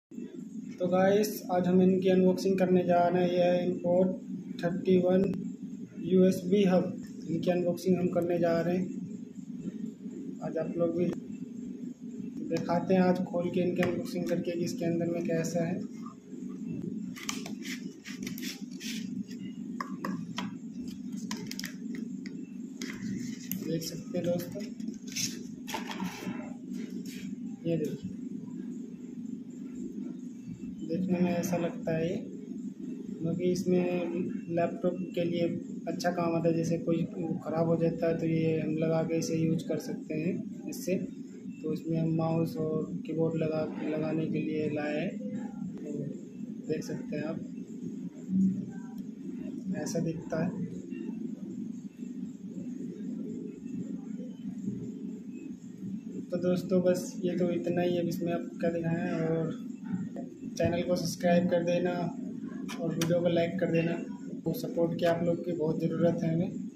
तो गाइस आज हम इनकी अनबॉक्सिंग करने जा रहे हैं। यह है इम्पोर्ट 31 USB हब। इनकी अनबॉक्सिंग हम करने जा रहे हैं। आज आप लोग भी दिखाते हैं, आज खोल के इनकी अनबॉक्सिंग करके कि इसके अंदर में कैसा है। देख सकते हैं दोस्तों, ये देखिए, देखने में ऐसा लगता है ये, क्योंकि इसमें लैपटॉप के लिए अच्छा काम आता है। जैसे कोई ख़राब हो जाता है तो ये हम लगा के इसे यूज कर सकते हैं इससे। तो इसमें हम माउस और कीबोर्ड लगाने के लिए लाए हैं। तो देख सकते हैं आप, ऐसा दिखता है। तो दोस्तों बस ये तो इतना ही है, इसमें आप क्या दिखाएं। और चैनल को सब्सक्राइब कर देना और वीडियो को लाइक कर देना। वो सपोर्ट की आप लोग की बहुत ज़रूरत है हमें।